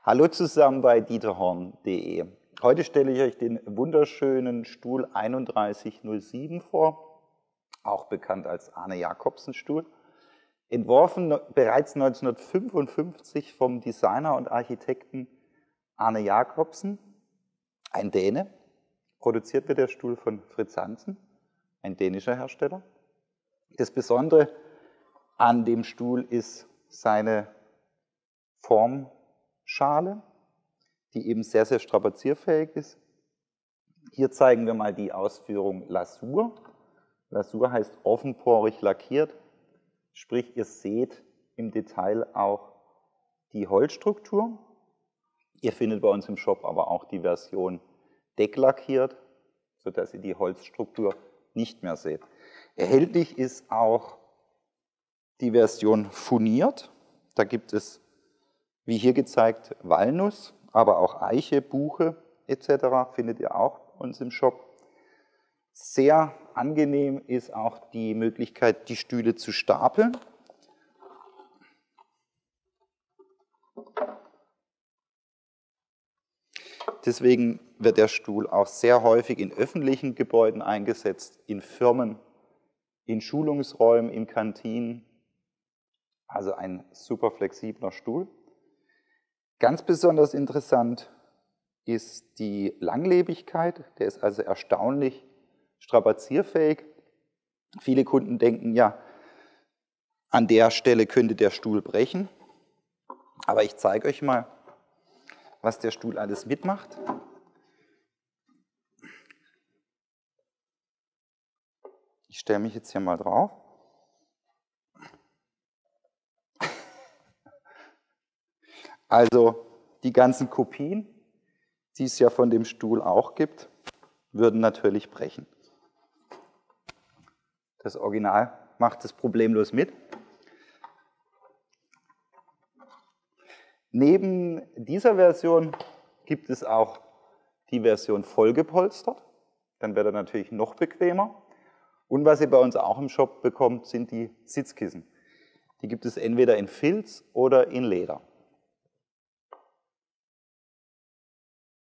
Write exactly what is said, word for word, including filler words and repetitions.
Hallo zusammen bei dieterhorn punkt de. Heute stelle ich euch den wunderschönen Stuhl einunddreißig null sieben vor, auch bekannt als Arne-Jacobsen-Stuhl. Entworfen bereits neunzehnhundertfünfundfünfzig vom Designer und Architekten Arne Jacobsen, ein Däne. Produziert wird der Stuhl von Fritz Hansen, ein dänischer Hersteller. Das Besondere an dem Stuhl ist seine Formschale, die eben sehr, sehr strapazierfähig ist. Hier zeigen wir mal die Ausführung Lasur. Lasur heißt offenporig lackiert, sprich ihr seht im Detail auch die Holzstruktur. Ihr findet bei uns im Shop aber auch die Version decklackiert, sodass ihr die Holzstruktur nicht mehr seht. Erhältlich ist auch die Version furniert. Da gibt es, wie hier gezeigt, Walnuss, aber auch Eiche, Buche et cetera findet ihr auch bei uns im Shop. Sehr angenehm ist auch die Möglichkeit, die Stühle zu stapeln. Deswegen wird der Stuhl auch sehr häufig in öffentlichen Gebäuden eingesetzt, in Firmen, in Schulungsräumen, in Kantinen. Also ein super flexibler Stuhl. Ganz besonders interessant ist die Langlebigkeit. Der ist also erstaunlich strapazierfähig. Viele Kunden denken, ja, an der Stelle könnte der Stuhl brechen. Aber ich zeige euch mal, was der Stuhl alles mitmacht. Ich stelle mich jetzt hier mal drauf. Also die ganzen Kopien, die es ja von dem Stuhl auch gibt, würden natürlich brechen. Das Original macht es problemlos mit. Neben dieser Version gibt es auch die Version vollgepolstert. Dann wird er natürlich noch bequemer. Und was ihr bei uns auch im Shop bekommt, sind die Sitzkissen. Die gibt es entweder in Filz oder in Leder.